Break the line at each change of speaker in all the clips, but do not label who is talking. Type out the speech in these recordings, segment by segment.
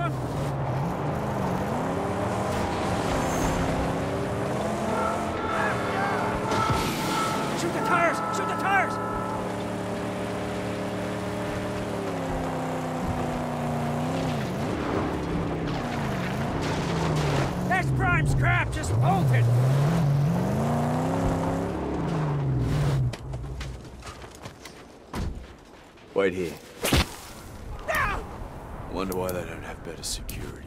down! Shoot the tires! Shoot the tires! S-Prime's crap just bolted!
Wait here. Wonder why they don't have better security.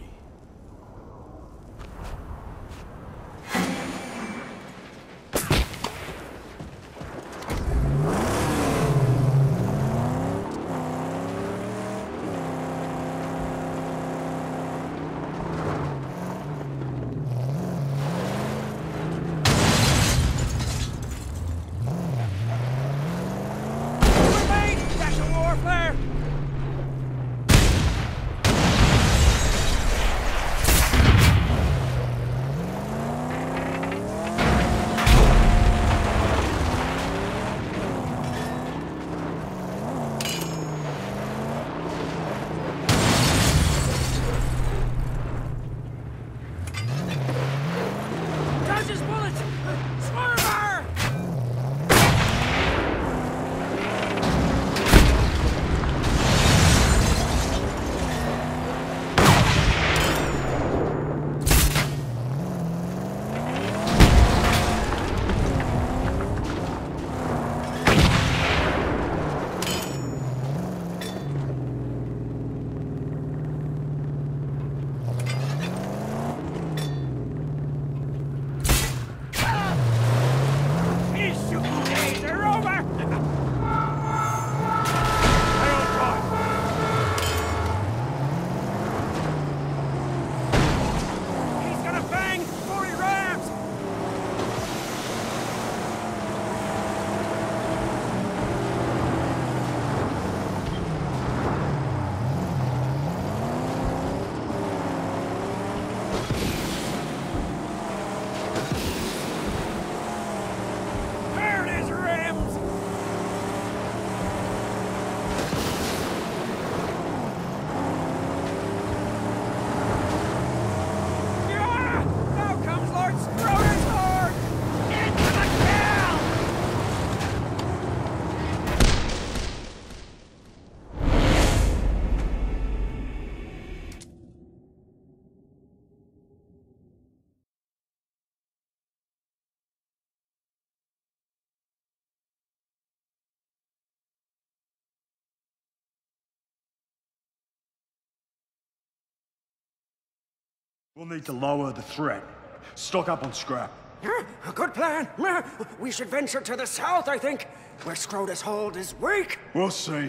We'll need to lower the threat. Stock up on scrap.
A good plan. We should venture to the south, I think, where Scrotus' hold is weak.
We'll see.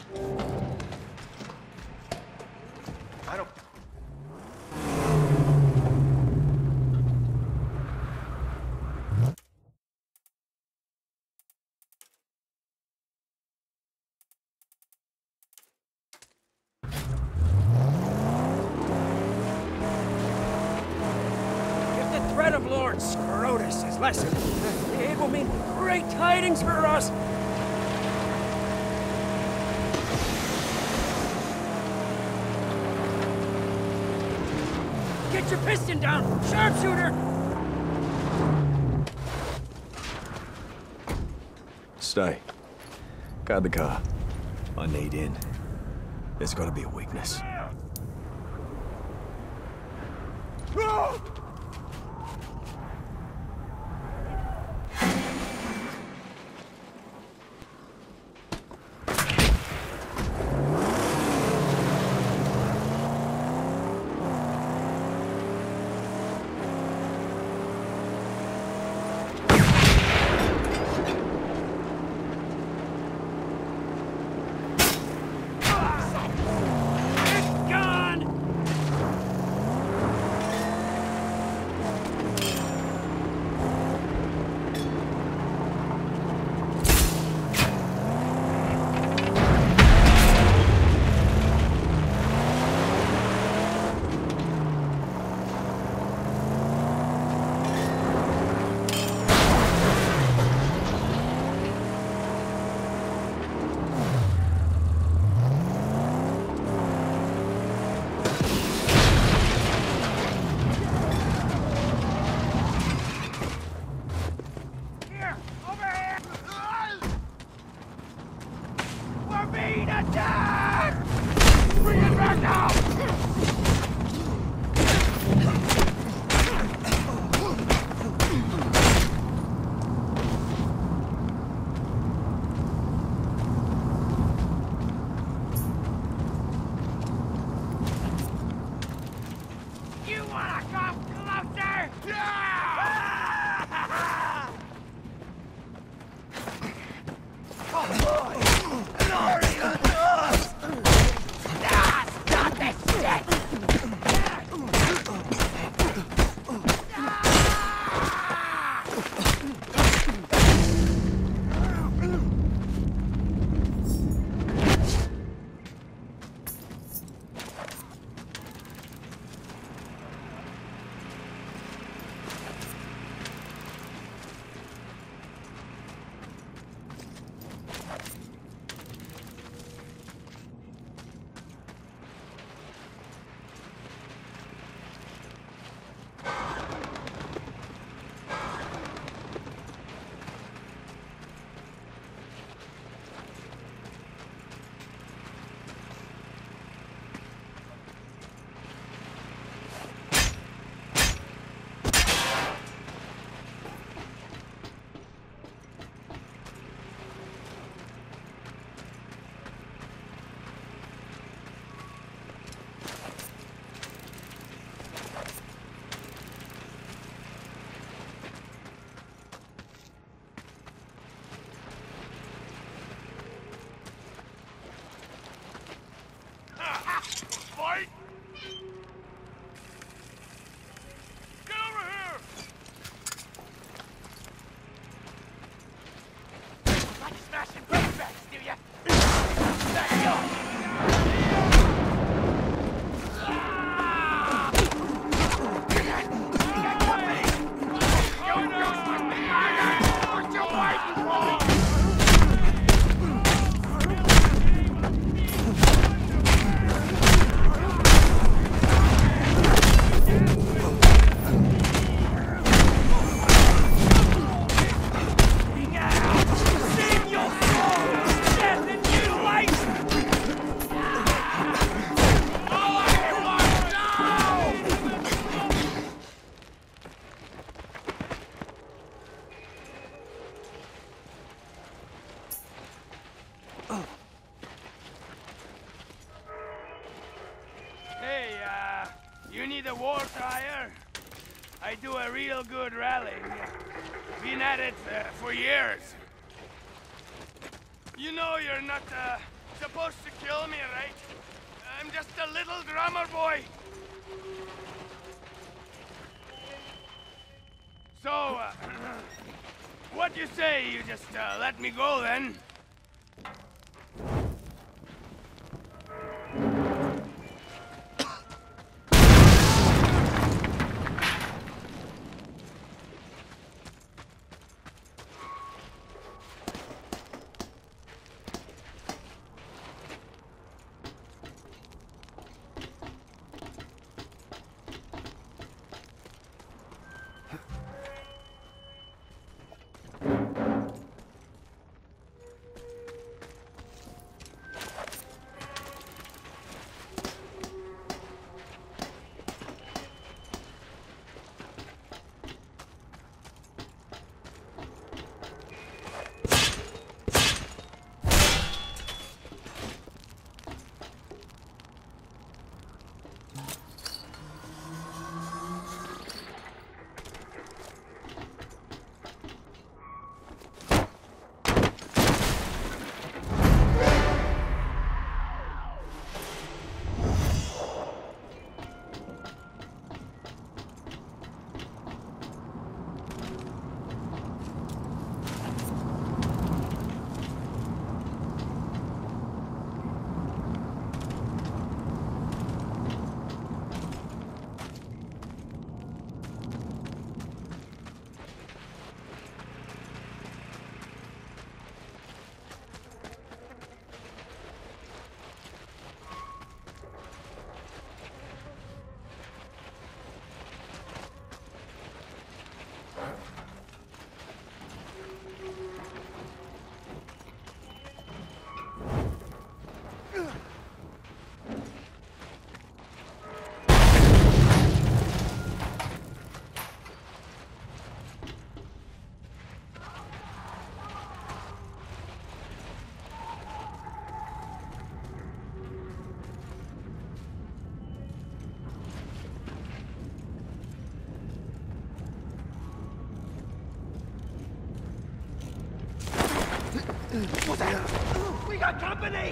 I don't... threat of Lord Scrotus is lessened. It will mean great tidings for us. Get your piston down, sharpshooter!
Stay. Guard the car. I need in. There's gotta be a weakness.
We're being attacked! Bring it back now! You wanna come closer? Stop this shit! Fight! Get over here! Like smashing bags, do ya? Let's go! What you waiting for? Hey, you need a war tire? I do a real good rallying. Been at it for years. You know you're not supposed to kill me, right? I'm just a little drummer boy. So, what you say? You just let me go then?
We got company!